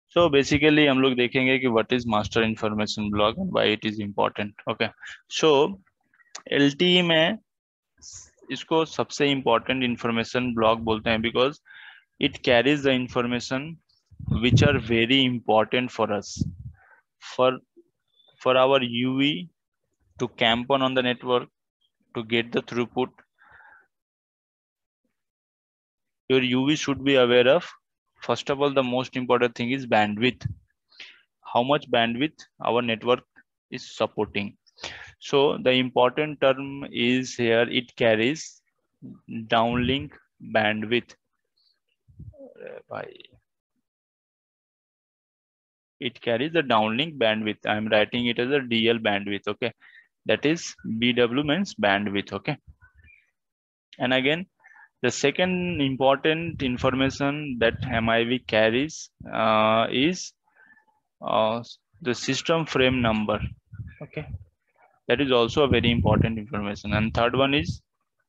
So basically हम लोग देखेंगे कि what is master information block and why it is important. Okay. So LTE में इसको सबसे important information block बोलते हैं because it carries the information which are very important for us, for our UV to camp on the network, to get the throughput. Your UV should be aware of, first of all, the most important thing is bandwidth. How much bandwidth our network is supporting. So the important term is here, it carries downlink bandwidth. It carries the downlink bandwidth. I am writing it as a DL bandwidth. Okay. That is BW means bandwidth. Okay. And again, the second important information that MIB carries is the system frame number. Okay, that is also a very important information. And third one is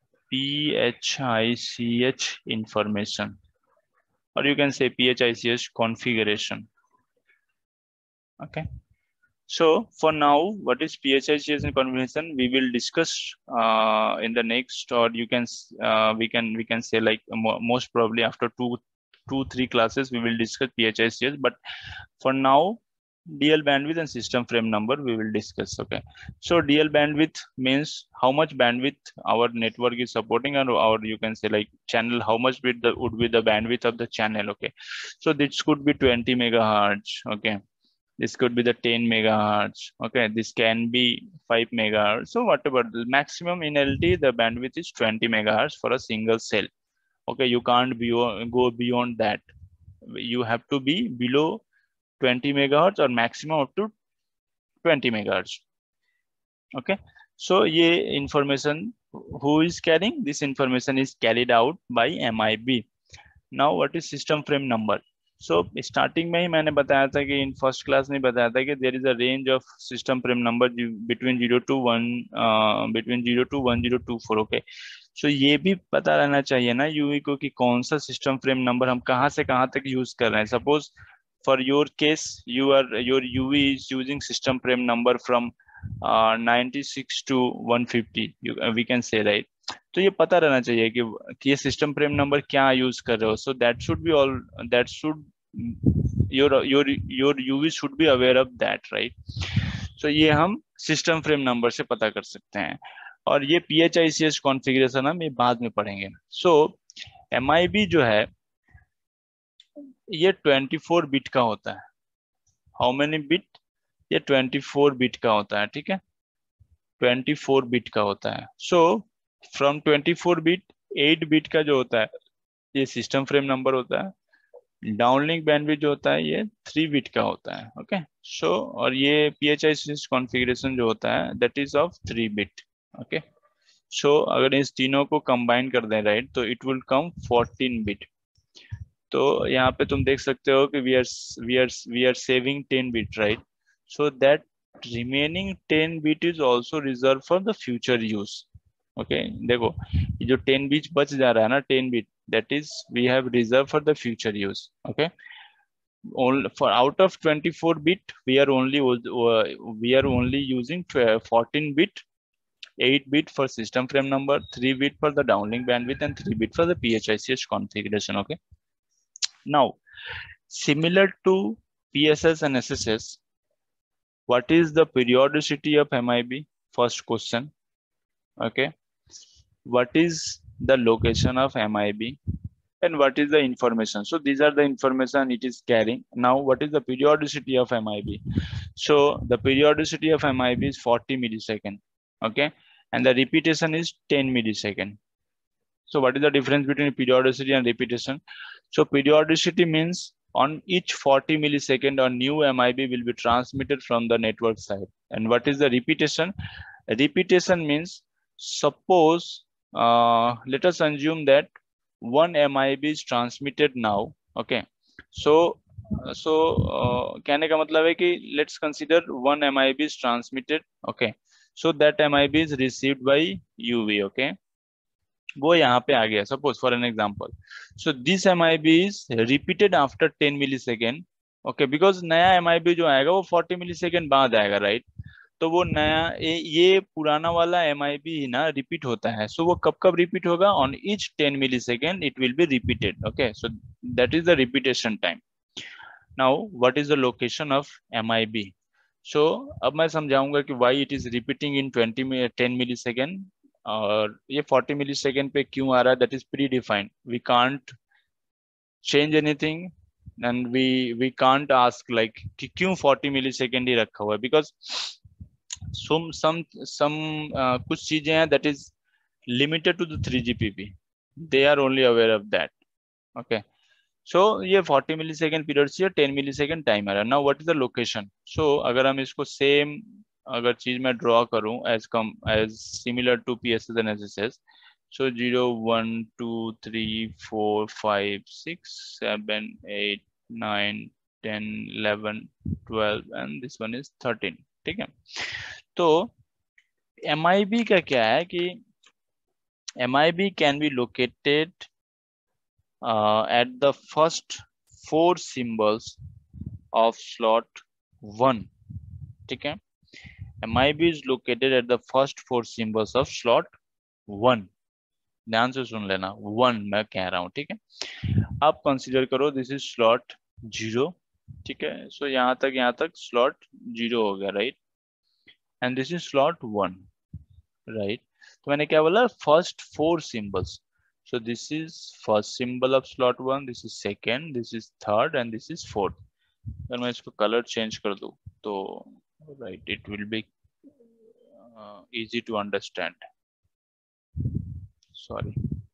PHICH information, or you can say PHICH configuration. Okay. So for now, what is PHICH configuration? We will discuss in the next, or you can we can say like most probably after two, 3 classes we will discuss PHICH. But for now, DL bandwidth and system frame number we will discuss. Okay. So DL bandwidth means how much bandwidth our network is supporting, or you can say like channel, how much would be the bandwidth of the channel. Okay. So this could be 20 megahertz. Okay. This could be the 10 megahertz. Okay, this can be 5 megahertz. So whatever, the maximum in LTE, the bandwidth is 20 megahertz for a single cell. Okay, you can't go beyond that. You have to be below 20 megahertz or maximum up to 20 megahertz. Okay, so ye information, who is carrying this information is carried out by MIB. Now what is system frame number? So starting में ही मैंने बताया था कि in first class में बताया था कि there is a range of system frame number between 0 to 1024. Okay, so ये भी पता रहना चाहिए ना यूवी को कि कौन सा system frame number हम कहाँ से कहाँ तक use कर रहे हैं. Suppose for your case your UV is using system frame number from 96 to 150. We can say, right? तो ये पता रहना चाहिए कि ये सिस्टम फ्रेम नंबर क्या यूज कर रहे हो. So that should be all, that should your UV should be aware of that, right. So ये हम सिस्टम फ्रेम नंबर से पता कर सकते हैं. और ये PHICH कॉन्फ़िगरेशन हम ये बाद में पढ़ेंगे. सो MIB जो है ये 24 बिट का होता है. How many bit? ये 24 बिट का होता है. ठीक है, 24 बिट का होता है. सो फ्रॉम 24 बिट 8 बिट का जो होता है ये सिस्टम फ्रेम नंबर होता है. डाउनलिंक बैंडविड्थ जो होता है ये 3 बिट का होता है. ओके. सो और ये PHICH कॉन्फ़िगरेशन जो होता है that is of 3 bit. Okay. So अगर इस तीनों को कंबाइन कर दें, राइट, तो इट विल कम 14 बिट. तो यहाँ पे तुम देख सकते हो कि we are saving 10 bit, right. So that remaining 10 bit is also reserve for the future use. Okay, देखो ये जो 10 बिट बच जा रहा है ना, 10 bit, that is we have reserved for the future use. Okay, for out of 24 bit we are only using 14 bit, 8 bit for system frame number, 3 bit for the downlink bandwidth, and 3 bit for the PHICH configuration. Okay, now similar to PSS and SSS, what is the periodicity of MIB? First question. Okay, what is the location of MIB and what is the information? So these are the information it is carrying. Now what is the periodicity of MIB? So the periodicity of MIB is 40 millisecond. Okay, and the repetition is 10 millisecond. So what is the difference between periodicity and repetition? So periodicity means on each 40 millisecond a new MIB will be transmitted from the network side. And what is the repetition? Repetition means suppose let us assume that one MIB is transmitted now. Okay, so कहने का मतलब है कि let's consider one MIB is transmitted. Okay, so that MIB is received by UV. Okay, वो यहाँ पे आ गया. Suppose for an example, so this MIB is repeated after 10 millisecond. Okay, because नया MIB जो आएगा वो 40 मिलीसेकेंड बाद आएगा, राइट? तो वो नया ये पुराना वाला MIB ही ना रिपीट होता है, सो वो कब कब रिपीट होगा? On each 10 millisecond it will be repeated, okay, so that is the repetition time. Now what is the location of MIB? So अब मैं समझाऊंगा कि why it is repeating in 10 millisecond, और ये 40 मिलीसेकेंड पे क्यों आ रहा है, that is predefined. We can't change anything and we can't ask like कि क्यों 40 मिलीसेकेंड ही रखा हुआ है, बिकॉज some कुछ चीजें हैं that is limited to the 3GPP. They are only aware of that. Okay. So ये 40 मिलीसेकेंड पीरियड से 10 मिलीसेकेंड टाइमर है. Now what is the location? So अगर हम इसको सेम अगर चीज में ड्रॉ करूं as similar to PSS and SSS, so 0 1 2 3 4 5 6 7 8 9 10 11 12 and this one is 13. ठीक है. तो MIB का क्या है कि MIB can be located at the first 4 symbols of slot 1. ठीक है. MIB is located at the first 4 symbols of slot 1. ध्यान से सुन लेना, 1 मैं कह रहा हूं. ठीक है. आप कंसीडर करो दिस इज स्लॉट 0. ठीक है. सो यहां तक स्लॉट 0 हो गया, right? And this is slot 1, right? तो मैंने क्या बोला? First 4 symbols. So this is first symbol of slot 1, this is second, this is third and this is fourth. अगर मैं इसको कलर चेंज कर दूं तो right it will be easy to understand. Sorry.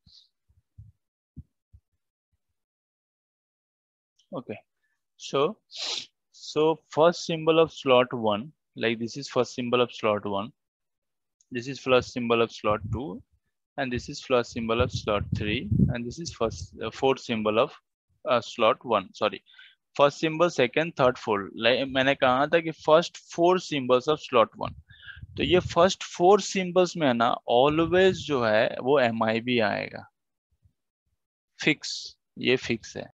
Okay, so first symbol of slot 1, like this is first symbol of slot 1, this is first symbol of slot 2, and this is first symbol of slot 3, and this is fourth symbol of slot 1. Sorry, first symbol, second, third, fourth. like मैंने कहा था कि first 4 symbols of slot 1. तो ये first 4 symbols में है ना, always जो है वो MIB आएगा. फिक्स, ये फिक्स है.